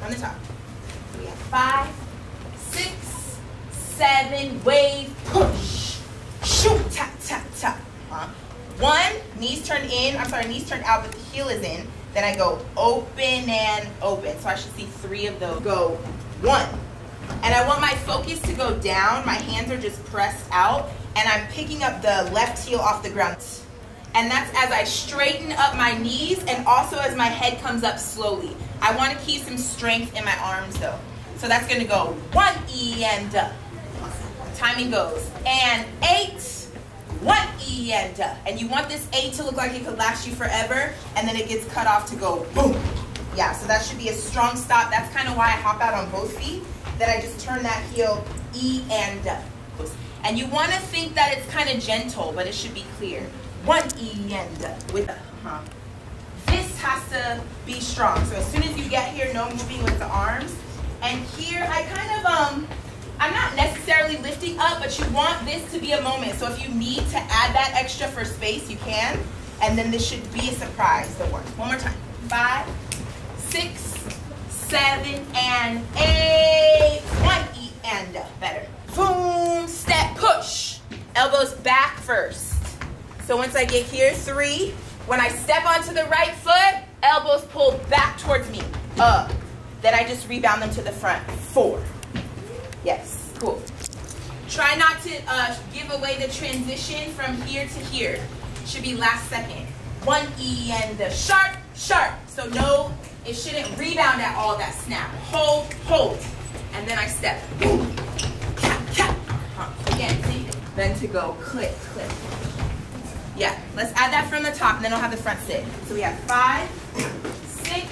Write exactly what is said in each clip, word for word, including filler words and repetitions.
from the top. So we have five, six, seven, wave, push, shoot, tap, tap, tap. Uh, one, knees turn in, I'm sorry, knees turn out, but the heel is in. Then I go open and open. So I should see three of those. Go one. And I want my focus to go down. My hands are just pressed out. And I'm picking up the left heel off the ground. And that's as I straighten up my knees and also as my head comes up slowly. I want to keep some strength in my arms though. So that's going to go one, E, and up. Timing goes. And eight, one, E, and up. And you want this eight to look like it could last you forever. And then it gets cut off to go boom. Yeah, so that should be a strong stop. That's kind of why I hop out on both feet. Then I just turn that heel, E, and up. And you want to think that it's kind of gentle, but it should be clear. One, E, and up. With the, huh. This has to be strong. So as soon as you get here, no moving with the arms. And here, I kind of, um, I'm not necessarily lifting up, but you want this to be a moment. So if you need to add that extra for space, you can. And then this should be a surprise. Don't worry. One more time. Five, six, seven, and eight. One, E, and up. Better. Boom, step, push. Elbows back first. So once I get here, three. When I step onto the right foot, elbows pull back towards me. Up. Then I just rebound them to the front. Four. Yes, cool. Try not to uh, give away the transition from here to here. Should be last second. One, E, and the sharp, sharp. So no, it shouldn't rebound at all, that snap. Hold, hold. And then I step. Boom. Cap, cap. Huh. Again, see? Then to go click, click. Yeah, let's add that from the top, and then I'll have the front sit. So we have five, six,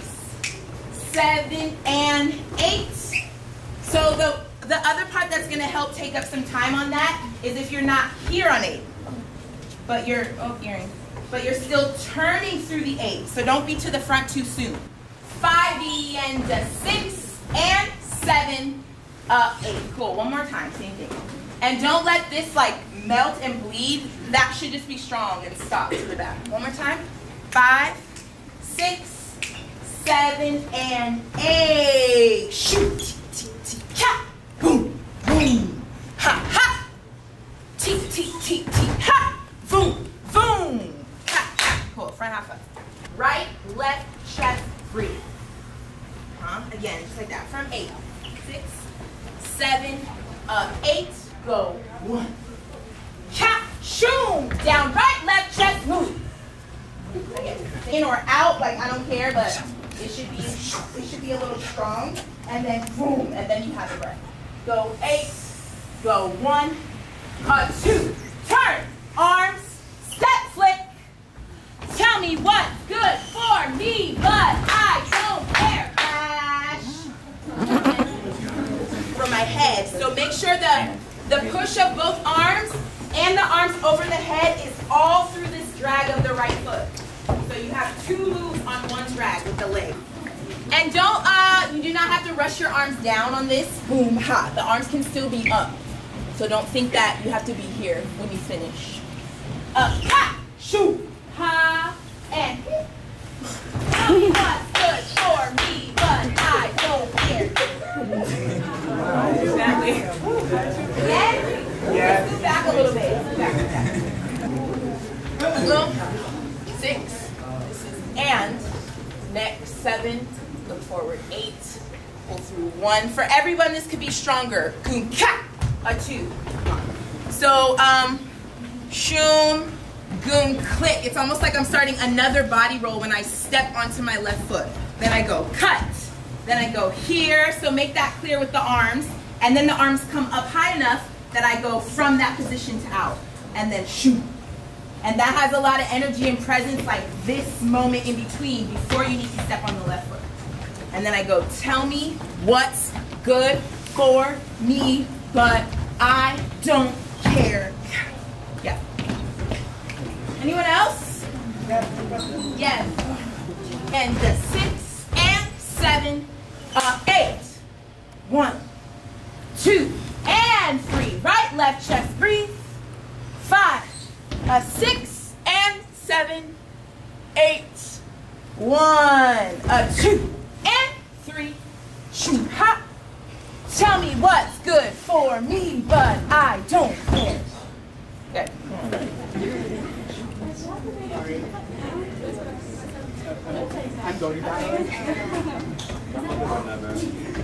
seven, and eight. So the, the other part that's gonna help take up some time on that is if you're not here on eight, but you're, oh, earring, but you're still turning through the eight. So don't be to the front too soon. Five, E, and a six, and seven, uh, eight. Cool, one more time, same thing. And don't let this like melt and bleed. That should just be strong and stop to the back. One more time. Five, six, seven, and eight. Shoot. T, T, Ca. Boom. Boom. Ha, ha. T, T, T, T, ha. Boom. Boom. Ha, ha. Cool. Front half up. Right, left, chest, breathe. Huh? Again, just like that. From eight. Six, seven, up, eight. Go. One. Cap, shoom, down, right, left, chest, move. Again, in or out, like I don't care, but it should be, it should be a little strong. And then boom, and then you have the breath. Go eight, go one, uh, two, turn, arms, step, flick. Tell me what's good for me, but I don't care. Ash. From my head, so make sure the The push of both arms and the arms over the head is all through this drag of the right foot. So you have two moves on one drag with the leg. And don't, uh, you do not have to rush your arms down on this. Boom, ha. The arms can still be up. So don't think that you have to be here when you finish. Up, ha, shoot, ha, and hit. Tell me what's good for me, but I don't care. Exactly. Again? Yeah. Let's go back a little bit. Back, back. Look. Six. This is and. Next. Seven. Look forward. Eight. Pull through. One. For everyone, this could be stronger. Goom, ka. A two. So, um, shoom, goom, click. It's almost like I'm starting another body roll when I step onto my left foot. Then I go cut. Then I go here. So make that clear with the arms. And then the arms come up high enough that I go from that position to out. And then shoot. And that has a lot of energy and presence, like this moment in between before you need to step on the left foot. And then I go, tell me what's good for me, but I don't care. Yeah. Anyone else? Yes. And the six and seven, uh, eight. One, two, and three. Right, left, chest, breathe. Five, uh, six, and seven, eight. One, uh, two, and three,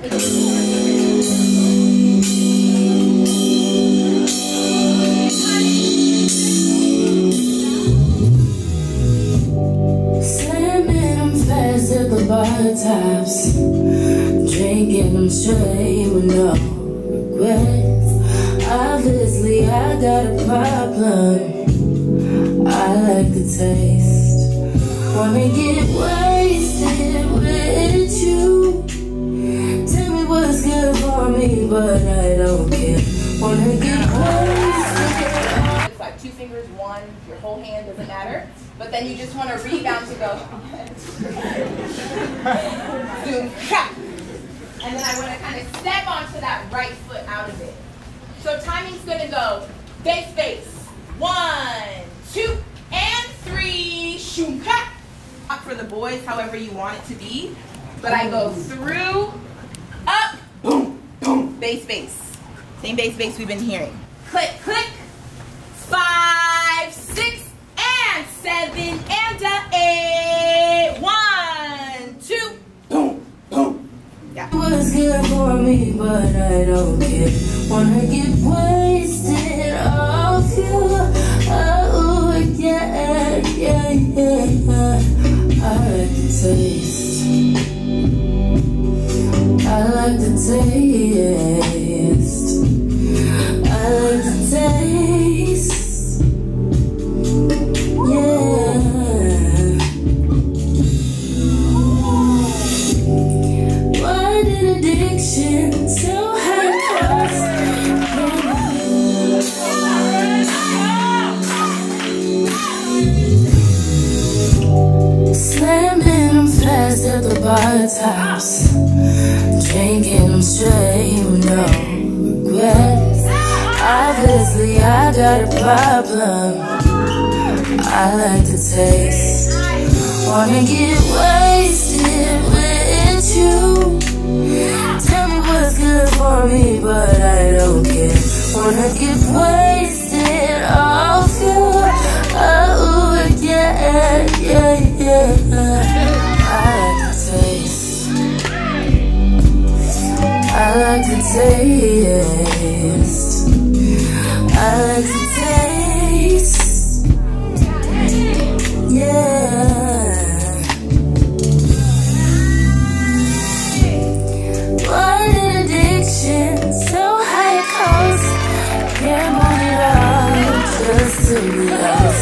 Slamming them fast at the bar tops, drinking them straight with no regrets. Obviously I got a problem, I like the taste. Wanna get wasted with you. Tell me what's good for me, but I don't care. Wanna get wasted. It's like two fingers, one, your whole hand, doesn't matter. But then you just want to rebound to go. Zoom, chop. And then I want to kind of step onto that right foot out of it. So timing's going to go base, base. One, two, and three. Shoom, cut. For the boys, however you want it to be. But I go through, up, boom, boom, base, base. Same base, base we've been hearing. Click, click. Five, six, and seven, and a eight. One, two, boom, boom. Yeah. What's good for me, but I don't care. Wanna get wasted off you. Oh, yeah, yeah, yeah. I like the taste. I like the taste. I like the taste. At the bar tops, drinking them straight with no regrets. Obviously I got a problem, I like the taste. Wanna get wasted with you. Tell me what's good for me, but I don't care. Wanna get wasted off you. Oh, yeah, yeah, yeah. I like the taste. I like the taste. I like the taste. Yeah. What an addiction, so high cost. Can't move it all just to be lost.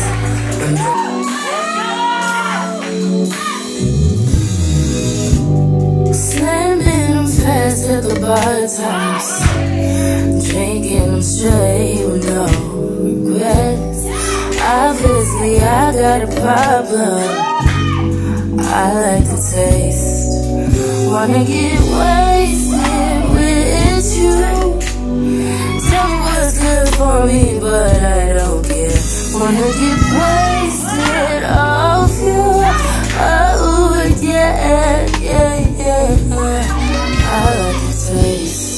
At the bar tops, drinking them straight with no regrets. Obviously I got a problem, I like the taste. Wanna get wasted with you. Tell me what's good for me, but I don't care. Wanna get wasted off you. Oh, yeah, yeah, yeah. I like the taste.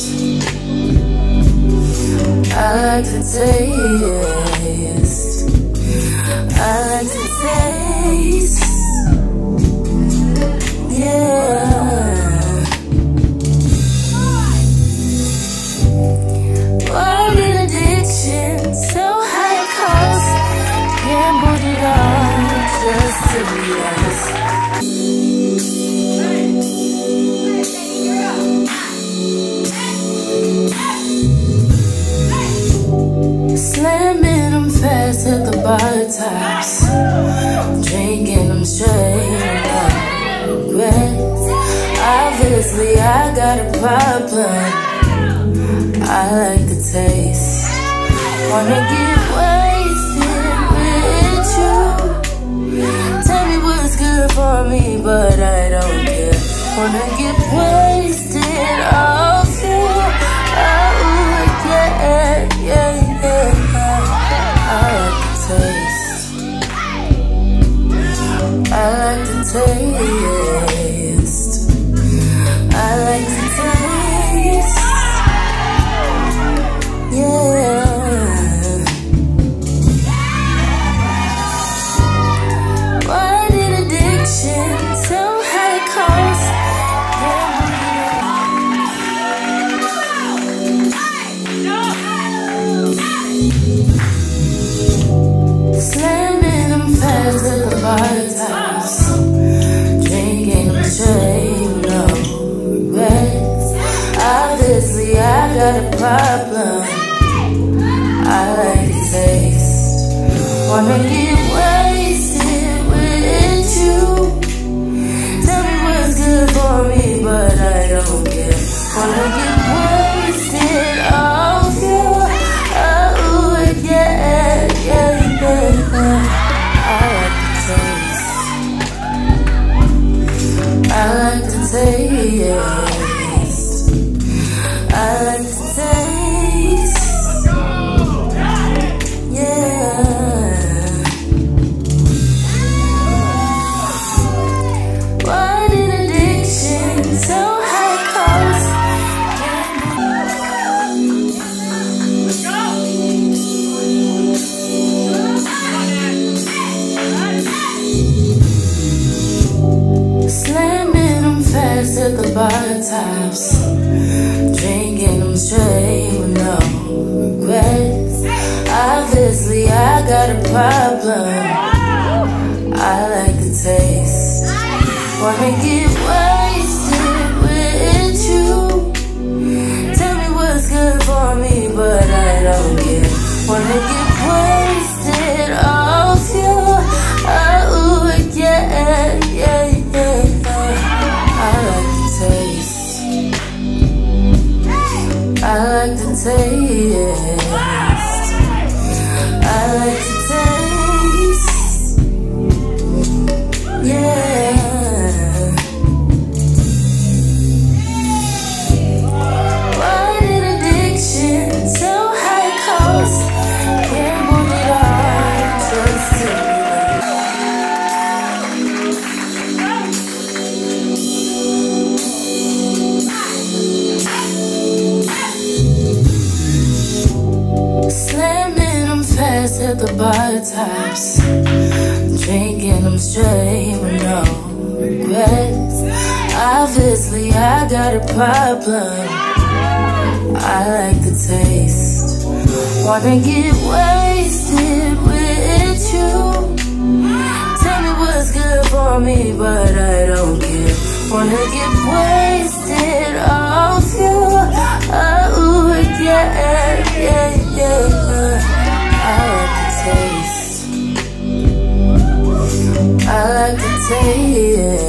I like the taste. I like the taste. Yeah. What an addiction, so high cost. Can't put it on just to be honest. Slamming them fast at the bar tops, drinking them straight without regrets. Obviously I got a problem, I like the taste. Wanna get wasted with you. Tell me what's good for me, but I don't care. Wanna get wasted off you. Oh, yeah, yeah, yeah. I like the taste. I like the taste. I like the taste. Yeah. What an addiction, so high cost. Yeah. got a problem. I like the taste. Wanna get wasted with you. Tell me what's good for me, but I don't care. Wanna get wasted off you. Oh, yeah, yeah, yeah. I like the taste. I like the taste. I like the taste. Yeah. What an addiction, so high cost. Slamming them fast at the bar tops. Drinking them straight with no regrets. Obviously I got a problem. I like the taste. Wanna get wasted with you. Tell me what's good for me, but I don't care. Wanna get wasted off you. Oh, yeah, yeah, yeah. I like the taste. I like the taste. I like the taste. Yeah. What an addiction, so high cost. Can't move it on, just to slamming them fast at the bar tops. Drinking them straight with no regrets. Obviously I got a problem. I like the taste. Wanna get wasted with you. Tell me what's good for me, but I don't care. Wanna get wasted off you. Oh, yeah, yeah, yeah. I like the taste. I like the taste.